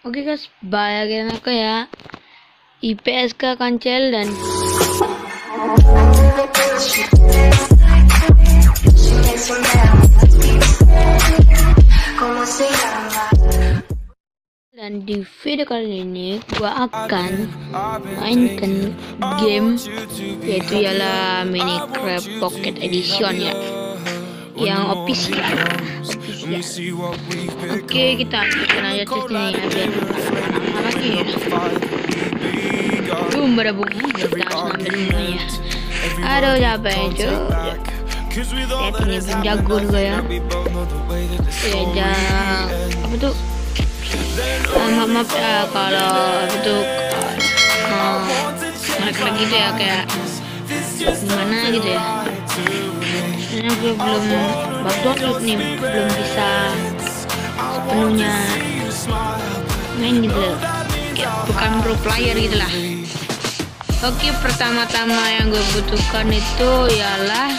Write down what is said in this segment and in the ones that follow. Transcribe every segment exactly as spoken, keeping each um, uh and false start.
Oke guys, bayarin aku ya. I P S K Kancel dan dan di video kali ini gua akan mainkan game yaitu ialah Minecraft Pocket Edition ya, yang official. official. Oke, kita aktifkan aja tesnya ya biar apa lagi ya. Boom, pada boom, kita langsung ambil semuanya. Aduh, capek itu. Ya, ini belum jago juga ya. Ya, jangan apa tuh? Uh, maaf, maaf ya kalau apa tuh uh, mereka gitu ya, kayak gimana gitu ya. Karena gue belum bagus nih, belum bisa sepenuhnya main gitu loh, kayak bukan pro player gitu lah. Oke, pertama-tama yang gue butuhkan itu ialah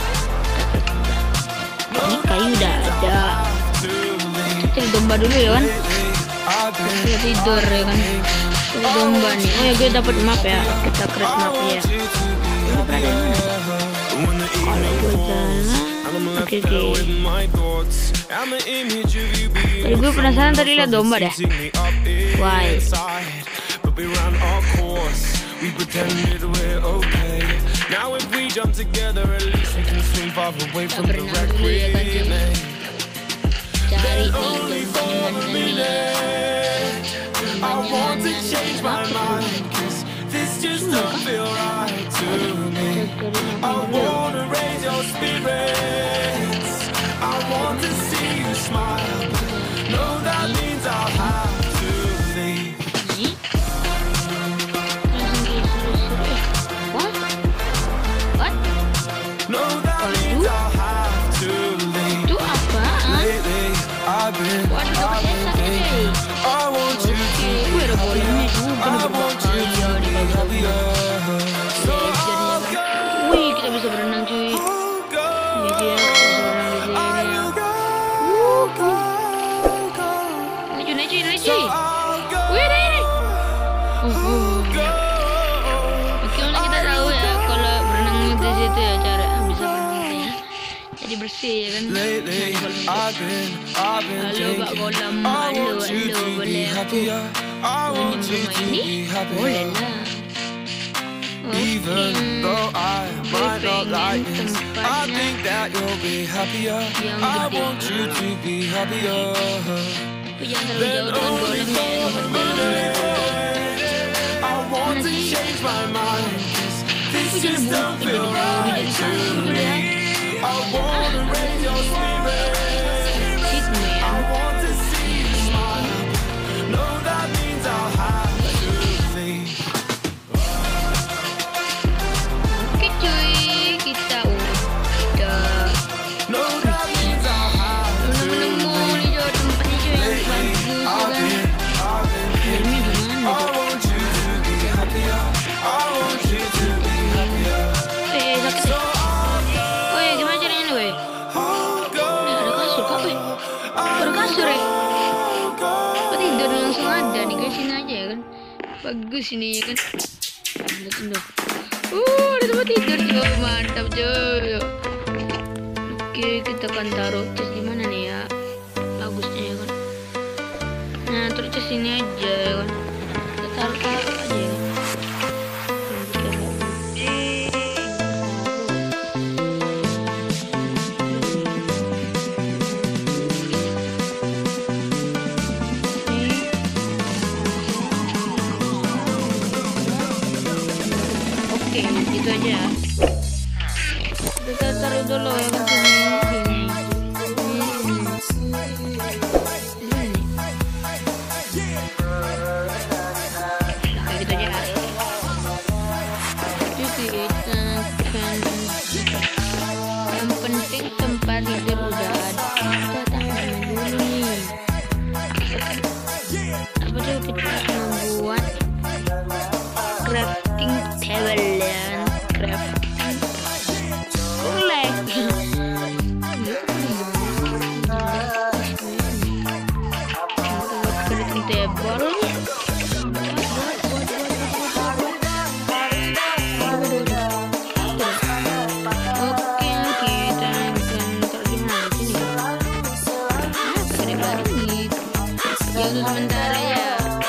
ini kayu udah ada. Kita domba dulu ya kan, kita tidur ya kan. Kita domba nih. Oh ya, gue dapat map ya, kita create map ya. Ini berada di mana? Kalau gue jalan, oke oke. Tadi gue penasaran, tadi lihat domba deh. Why? We pretended we're okay. Now if we jump together, at least we can swim far away from the wreck we made. Cari nih domba I want to change my mind, 'cause this just don't feel right to me. I want to raise your spirits. I want to see you smile. No, that means I'll have to leave. Wih, kita bisa berenang cuy. Lucu, lucu, lucu. Wih, deh. Oke, kita tahu ya kalau berenang di situ ya cara bisa berenangnya. Jadi bersih ya kan. Halo Pak Kolam, halo, halo, boleh aku minum ini? Boleh lah. Even though I might not like this, I think that you'll be happier. I want you to be happier. Then only for a minute, I want to change my mind, 'cause this just don't feel right to me. I want to raise your spirits. I want to see you smile. No, that means I'll have to leave. Oke cuy, kita udah. No, that means I'll have to leave. Nemu tempatnya cuy yang bagus kan. Ini gimana? I want you to be happier. I want you to be happier. Eh, sakit deh. Kasur ya, oh, tidur langsung ada nih guys, sini aja ya kan, bagus ini ya kan. Lihat dulu, uh ada tempat tidur juga, mantap cuy. Oke, kita akan taruh cas di mana nih ya, bagusnya ya kan. Nah, terus cas sini aja ya kan, kita taruh aja ya kan. Oke, gitu aja. Kita taruh dulu ya kan sini. Oke, gitu aja. Jadi kita akan, yang penting tempat tidur udah ada. Kita tambah dulu nih. Apa tuh, kita membuat crafting table dan crafting boleh. kedatangan tebal. Untuk sementara ya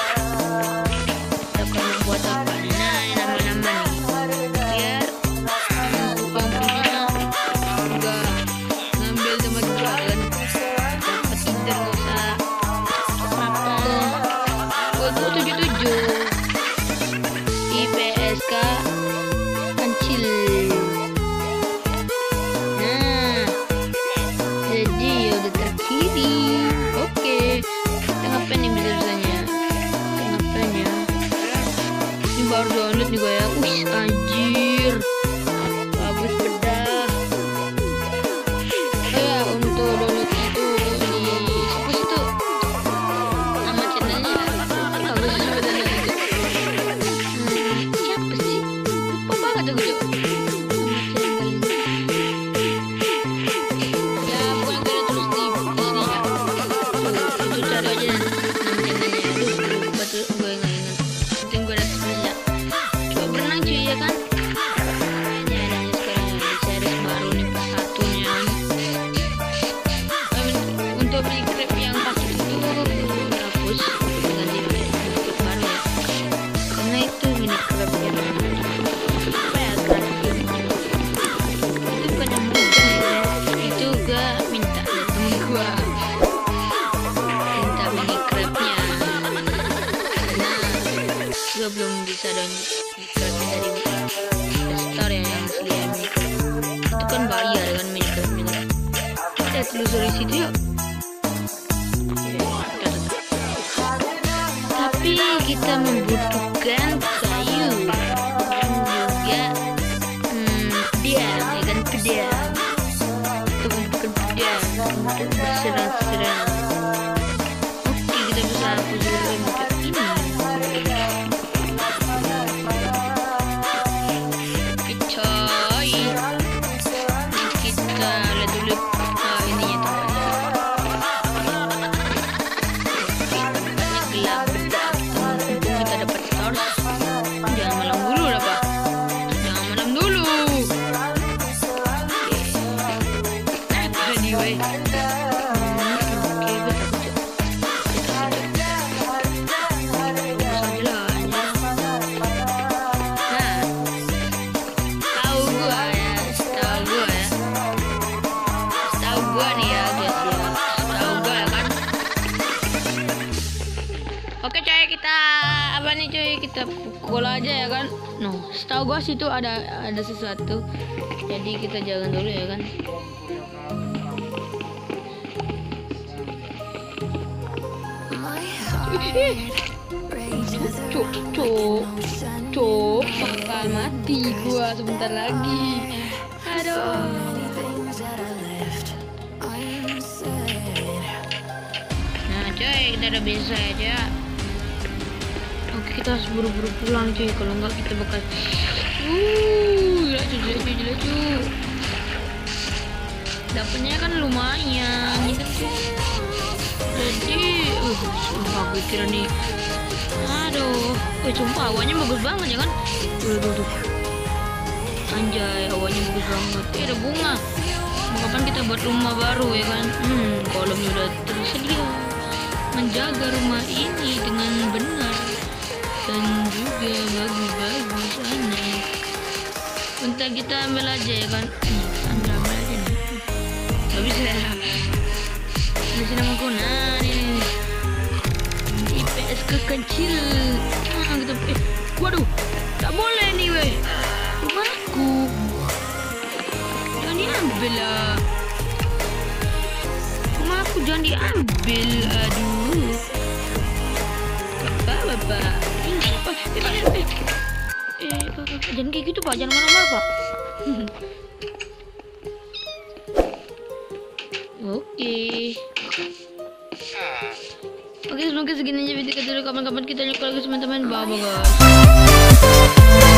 kita akan buat apa? Nah, nama-nama nih biar pempunya enggak ngambil tempat gua kan, dapat tidur nggak usah apa. Gua tuh tujuh tujuh I P S K kecil. Nah, jadi ya udah terkiri. Oke. Ngapain nih bisa-bisanya? Ngapain ya? Ini baru download juga ya. Wih, anjir. Bagus bedah. Oh ya, untuk download itu di siapa situ? Nama channelnya bagus sebenarnya itu. Hmm, siapa sih? Lupa banget aku juga. Belum bisa download dari Store ya, yang asli ya, itu kan bayar kan Minecraft-nya. Kita telusuri situ yuk. Tapi kita membutuhkan kayu juga, hmm, pedang ya kan, pedang untuk membutuhkan pedang untuk berserang-serang. Oke, kita bisa hapus dulu untuk ini. Oke coy, kita apa nih coy, kita pukul aja ya kan. No, setahu gua situ ada ada sesuatu, jadi kita jalan dulu ya kan. Cuk, cuk, cuk, bakal mati gua sebentar lagi. Aduh. Nah coy, kita udah bisa aja. Oke, kita harus buru-buru pulang cuy, kalau enggak kita bakal uh gila cuy, gila cuy, gila cuy. Dapatnya kan lumayan ya kan cuy. Jadi uh sumpah gue kira nih, aduh, wih sumpah awalnya bagus banget ya kan. Tuh, tuh, tuh. Anjay, awalnya bagus banget. Eh, ada bunga. Kapan kita buat rumah baru ya kan. Hmm, kolomnya udah tersedia. Menjaga rumah ini dengan benar dan juga bagus-bagus aneh. Bentar kita ambil aja ya kan. Hmm, ambil ambil aja nih. Gak bisa ya. Masih nama aku. Nah ini I P S kecil. Nah kita eh, waduh, tak boleh nih weh. Rumahku jangan diambil lah. Rumahku jangan diambil. Aduh, bapak bapak. Eh, eh, eh, eh, eh, jangan kayak gitu pak, jangan marah-marah pak. Oke, oke semoga segini aja video kita dulu. Kapan-kapan kita nyokol lagi teman-teman. Bye bye guys.